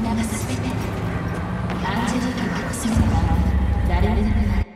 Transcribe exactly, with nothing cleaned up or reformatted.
が全て。感じるとこそれは誰にでもない。